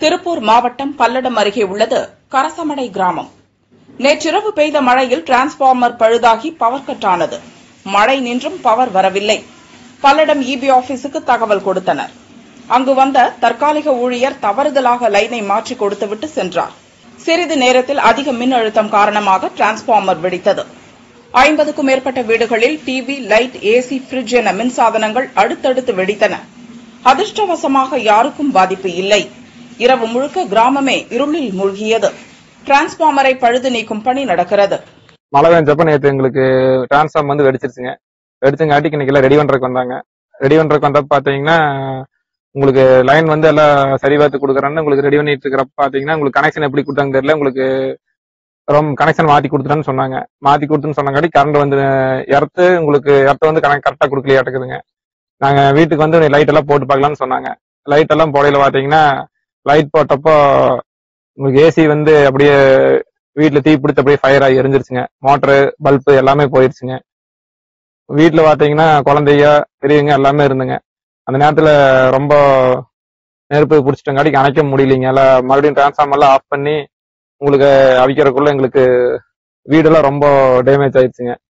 திருப்பூர் மாவட்டம் பல்லடம் அருகே உள்ளது கரசமடை கிராமம். நேற்றிரவு பெய்த மழையில் டிரான்ஸ்பார்மர் பழுதாகி பவர் கட் ஆனது. மழை நின்றும் பவர் வரவில்லை. பல்லடம் இபி ஆபீஸுக்கு தகவல் கொடுத்தனர். அங்கு வந்த தற்காலிக ஊழியர் தவறுதலாக லைனை மாற்றி கொடுத்துவிட்டு சென்றார். சிறிது நேரத்தில் அதிக மின் அழுத்தம் காரணமாக டிரான்ஸ்பார்மர் வெடித்தது. 50க்கும் மேற்பட்ட வீடுகளில் டிவி, லைட், ஏசி, பிரிட்ஜ் என மின்சாதனங்கள் அடுத்தடுத்து வெடித்தன. அதிர்ஷ்டவசமாக யாருக்கும் பாதிப்பு இல்லை. இரவு முழுக்க கிராமமே இருளில் மூழ்கியது. டிரான்ஸ்பார்மரை பழுது நீக்கும் பணி நடக்கிறது. மழை பெஞ்சப்ப நேற்று எங்களுக்கு டிரான்ஸ்பார்மர் வந்து வெடிச்சிருச்சுங்க. வெடிச்சங்காட்டிக்கு இன்னைக்கு எல்லாம் ரெடி பண்றதுக்கு வந்தாங்க. ரெடி பண்றதுக்கு வந்தப்ப பாத்தீங்கன்னா உங்களுக்கு லைன் வந்து எல்லாம் சரி பார்த்து கொடுக்குறேன்னு உங்களுக்கு ரெடி பண்ணிட்டு இருக்கிறப்ப பாத்தீங்கன்னா உங்களுக்கு கனெக்ஷன் எப்படி கொடுத்தாங்க தெரியல. உங்களுக்கு ரொம்ப கனெக்ஷன் மாத்தி கொடுத்துட்டேன்னு சொன்னாங்க. மாத்தி கொடுத்துன்னு சொன்னாங்காட்டி கரண்ட் வந்து எர்த்து வந்து கரெக்டா கொடுக்கலையாட்டுக்குதுங்க. நாங்க வீட்டுக்கு வந்து லைட் எல்லாம் போட்டு பார்க்கலாம்னு சொன்னாங்க. லைட் எல்லாம் போடையில பாத்தீங்கன்னா லைட் போட்டப்போ உங்களுக்கு ஏசி வந்து அப்படியே வீட்டுல தீ பிடித்து அப்படியே ஃபயர் ஆகி எரிஞ்சிருச்சுங்க. மோட்டரு, பல்பு எல்லாமே போயிருச்சுங்க. வீட்டுல பாத்தீங்கன்னா குழந்தைய, பெரியவங்க எல்லாமே இருந்துங்க. அந்த நேரத்துல ரொம்ப நெருப்பு பிடிச்சிட்டங்காட்டிக்கு அணைக்க முடியலைங்க. எல்லாம் மறுபடியும் டிரான்ஸ்ஃபார்மர்லாம் ஆஃப் பண்ணி உங்களுக்கு அவிக்கிறதுக்குள்ள எங்களுக்கு வீடெல்லாம் ரொம்ப டேமேஜ் ஆயிடுச்சுங்க.